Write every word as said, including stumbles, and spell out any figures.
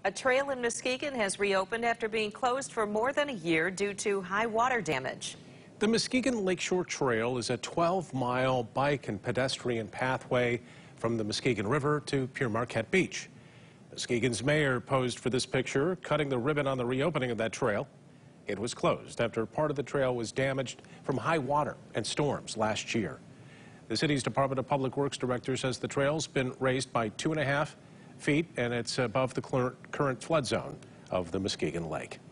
A trail in Muskegon has reopened after being closed for more than a year due to high water damage. The Muskegon Lakeshore Trail is a twelve mile bike and pedestrian pathway from the Muskegon River to Pere Marquette Beach. Muskegon's mayor posed for this picture, cutting the ribbon on the reopening of that trail. It was closed after part of the trail was damaged from high water and storms last year. The city's Department of Public Works director says the trail's been raised by two and a half feet and it's above the current flood zone of the Muskegon Lake.